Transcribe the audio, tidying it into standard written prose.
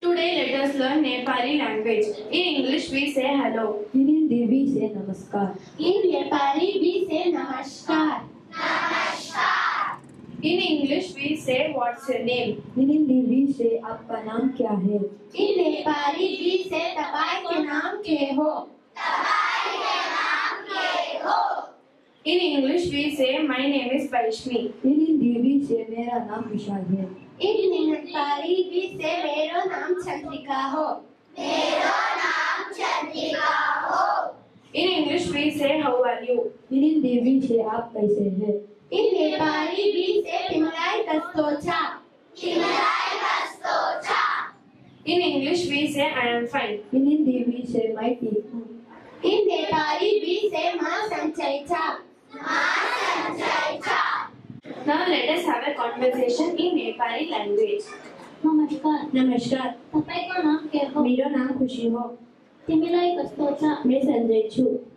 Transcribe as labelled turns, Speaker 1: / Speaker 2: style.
Speaker 1: Today let us learn Nepali language. In English we say hello.
Speaker 2: In Hindi we say namaskar.
Speaker 3: In Nepali we say namaskar.
Speaker 1: In English we say what's your name.
Speaker 2: In Hindi we say आपका नाम क्या है.
Speaker 3: In Nepali we say तपाईं के नाम के हो.
Speaker 1: In English we say my name is Vaishmi.
Speaker 2: In Hindi we say मेरा नाम विशाल है.
Speaker 3: In Nepali we say मेरो नाम चंद्रिका हो.
Speaker 1: In English we say how are you.
Speaker 2: In Hindi we say आप कैसे हैं.
Speaker 3: In Nepali we say तिमीलाई कस्तो छ.
Speaker 1: In English we say I am fine.
Speaker 2: In Hindi we say मैं ठीक हूँ.
Speaker 3: In Nepali we say म सन्चै छ.
Speaker 1: Now let us have a conversation in Nepali language.
Speaker 3: नमस्कार.
Speaker 2: नमस्कार.
Speaker 3: तपाईको नाम के हो.
Speaker 2: मेरो नाम खुशी हो.
Speaker 3: तिमीलाई कस्तो छ.
Speaker 2: मैं संजय छु.